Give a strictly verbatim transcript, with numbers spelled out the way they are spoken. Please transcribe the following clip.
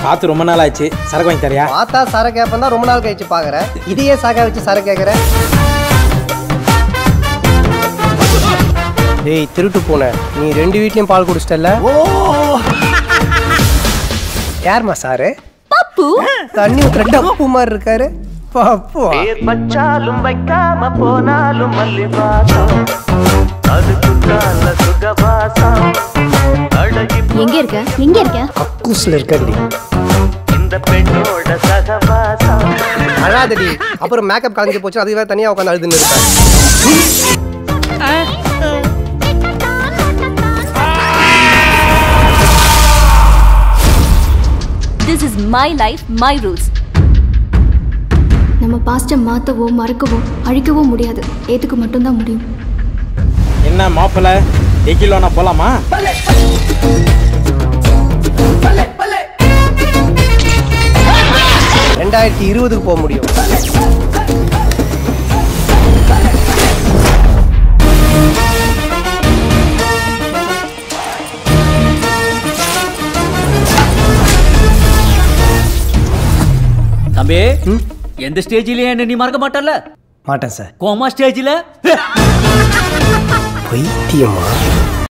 பார்த்து ரொம்ப நாள் ஆச்சு, சரக்கு வாங்கி தரியா? பார்த்தா சர கேப்பன் தான் ரொம்ப நாள் கழிச்சு பாக்குறேன். இதையே சாக்கா வச்சு சர கேக்குற. டேய் திருட்டு போன, நீ ரெண்டு வீட்லயும் பால் குடிச்சிட்டல? ஓ யார்மா சாரு? பப்பு. தண்ணி ஊத்துற டப்பு மாதிரி இருக்காரு. பப்பு. பேர் பச்சாலும் வைக்காம போனாலும் மல்லி வாசம். அதுக்குள்ள சுகவாசம். எங்க இருக்க? எங்க இருக்க? அக்கூஸ்ல இருக்கடி. இந்த பெண்ணோட சகவாசம். அழாதடி. அப்புறம் மேக்கப் கலந்து போச்சு, அதுவே தனியா உட்கார்ந்து அழுதுன்னு இருக்காரு. This is my life, my rules. நம்ம பாஸ்ட மாத்தவோ மறக்கவோ அழிக்கவோ முடியாது. ஏத்துக்க மட்டும் தான் முடியும். என்ன மாப்பிள்ள, எக்கிலோனா போலாமா? ரெண்டாயிரத்தி இருபதுக்கு போக முடியும். தம்பி, எந்த ஸ்டேஜ்லயே என்ன நீ மறக்க மாட்டல? மாட்டேன் சார். கோமா ஸ்டேஜ்ல பைத்தியமா?